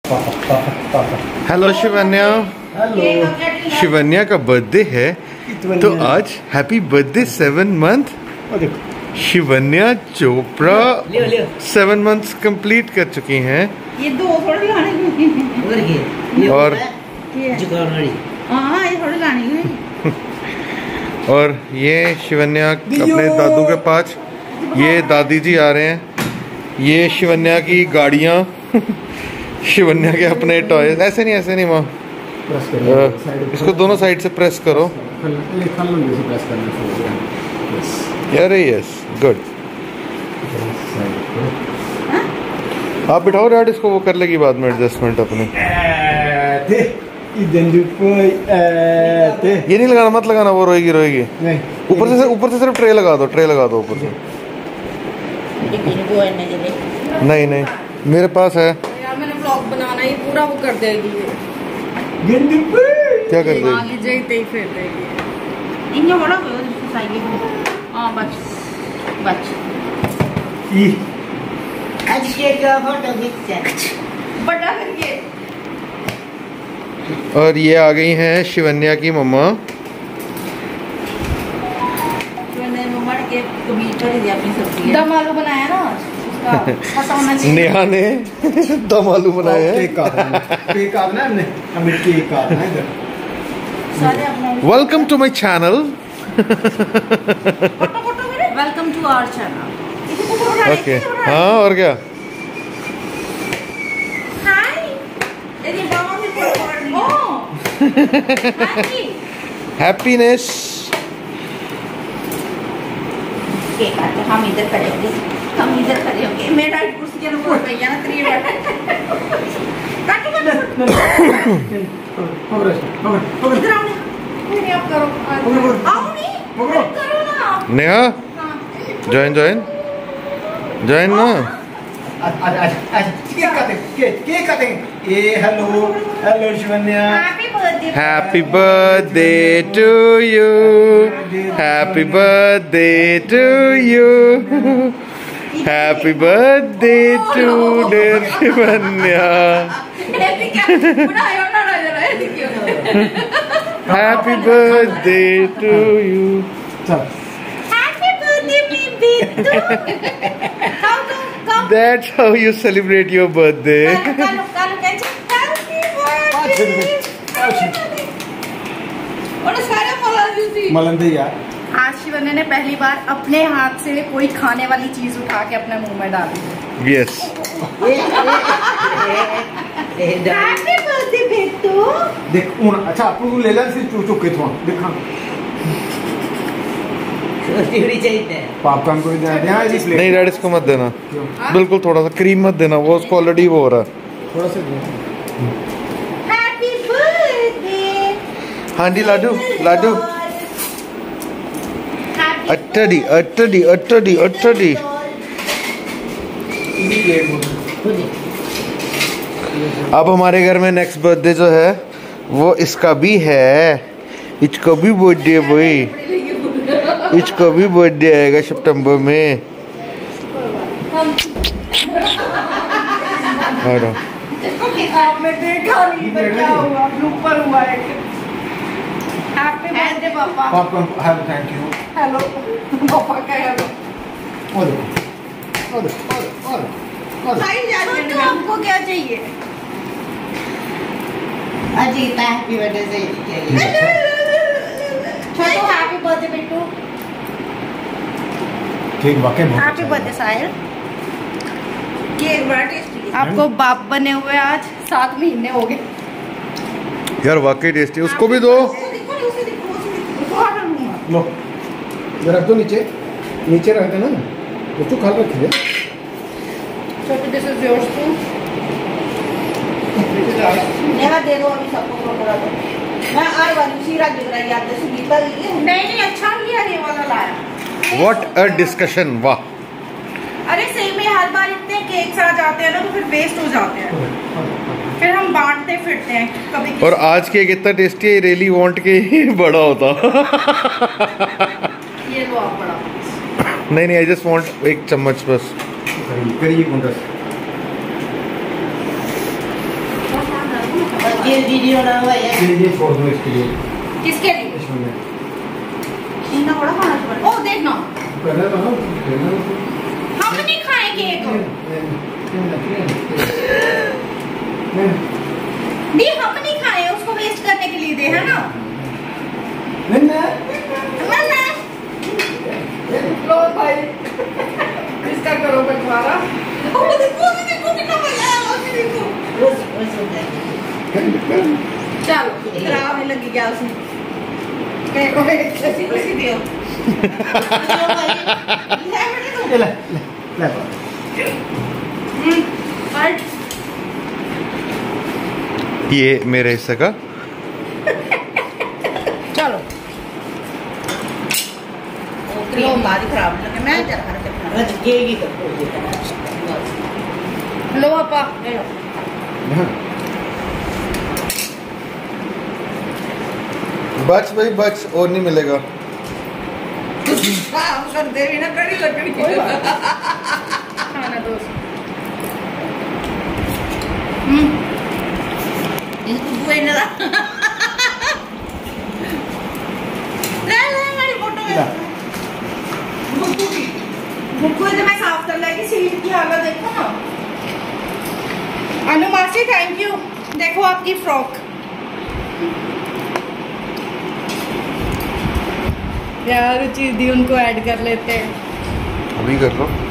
Hello Shivanya. Hello. Shivanya का birthday है तो आज happy birthday 7 month. Shivanya Chopra 7 months complete कर चुकी हैं। ये दो थोड़ी लाने और ये थोड़ी लानी और ये शिवन्या अपने दादू के पास, ये दादी जी आ रहे हैं। ये शिवन्या की गाड़ियाँ शिवन्या के अपने टॉयज। ऐसे नहीं माँ, इसको दोनों साइड से प्रेस करो। अरे यस, गुड। आप बिठाओ डैड, इसको वो कर लेगी बाद में एडजस्टमेंट अपने। ये नहीं लगाना, मत लगाना, वो रोएगी। ऊपर से सिर्फ ट्रे लगा दो ऊपर से। नहीं मेरे पास है। मैंने ब्लॉग बनाना, ये पूरा वो कर देगी। क्या कर देगी? आगे जाते ही फेर देगी। इन्हें बड़ा कोई जिसको चाहिए। हाँ बच आज केक का फोटो खींचना बड़ा करके। और ये आ गई हैं शिवन्या की मम्मा। मैंने मम्मा के कभी कर दिया अपनी सब्जी। दम आलू बनाया ना उसका। नेहा ने दम आलू बनाए हैं। Welcome to my channel. Welcome to our channel. Okay, हाँ और क्या। हैप्पीनेस। हम इधर करेंगे। मेरा कुर्सी के ऊपर बैठ गया ना 3 नेहा ज्वाइन ना। Hello Shivanya. Happy birthday to you, happy birthday to you, happy birthday to dear Shivanya, happy birthday to you. That's how you celebrate your birthday. आज शिवन्या ने पहली बार अपने हाथ से कोई खाने वाली चीज उठा के अपने मुंह में डाली। Yes. देख अच्छा आपको ले लें सिर्फ चुप के थोड़ा देखा पॉपकॉर्न को नहीं डैड, इसको मत देना। बिल्कुल थोड़ा सा क्रीम मत देना, वो उसको ऑलरेडी वो हो रहा है थोड़ा सा। हाँ जी लाडू अट्टडी। अब हमारे घर में नेक्स्ट बर्थडे जो है वो इसका भी है। इसका भी बर्थडे भाई, इसका भी बर्थडे आएगा सितंबर में। आपने देखा नहीं तो क्या हुआ, ऊपर हुआ है। हैप्पी बर्थडे पापा। Popcorn thank you. हेलो पापा का हेलो। तो आपको क्या चाहिए? अजीब हैप्पी बर्थडे से Chhotu happy birthday Bittu. Cake वाकई बहुत हैप्पी बर्थडे साहिल। केक बड़ा टेस्टी। आपको बाप बने हुए आज 7 महीने हो गए यार, वाकई टेस्टी। उसको भी दो। लो रख दो नीचे रख देना तो खा रखिए। Chhotu this is yours too. Neha दे दो अभी सबको थोड़ा दो। मैं आर वाली शीरा गिर रही है जैसे गीता ली। नहीं अच्छा लिया, ये वाला लाया। व्हाट अ डिस्कशन, वाह। अरे सही में हर बार इतने केक्स आ जाते हैं ना तो फिर वेस्ट हो जाते हैं, फिर हम बांटते फिरते हैं कभी। और आज केक इतना टेस्टी है, रियली वांट के ही बड़ा होता। ये लो आप बड़ा। नहीं आई जस्ट वांट एक चम्मच बस। करिए ये वीडियो ना हुआ है। ये छोड़ दो इसके लिए। किसके लिए? इसमें इतना बड़ा खाना पड़ता। ओ देखना, पहले तो हम नहीं खाए केक। दी हम नहीं खाए, उसको वेस्ट करने के लिए दे, है ना? लो भाई, इसका करो बंटवारा। देखो कितना मजा आया, देखो। चलो खराब नहीं लगी क्या उसमें? कैसी दियो? ले ये मेरे हिस्से का। चलो लो हमारी खराब लगे। मैं जरा रजकेगी तो लो पापा, ले लो। बच भाई बच, और नहीं मिलेगा। काम कर दे भी ना, कड़ी लकड़ी खाना दो। इसको बुए ना ले हमारी फोटो में बुक्कू तो मैं साफ कर लगी, सीट की हालत देखो ना। अनु मासी थैंक यू, देखो आपकी फ्रॉक। यार चीज दी उनको ऐड कर लेते हैं। अभी कर लो।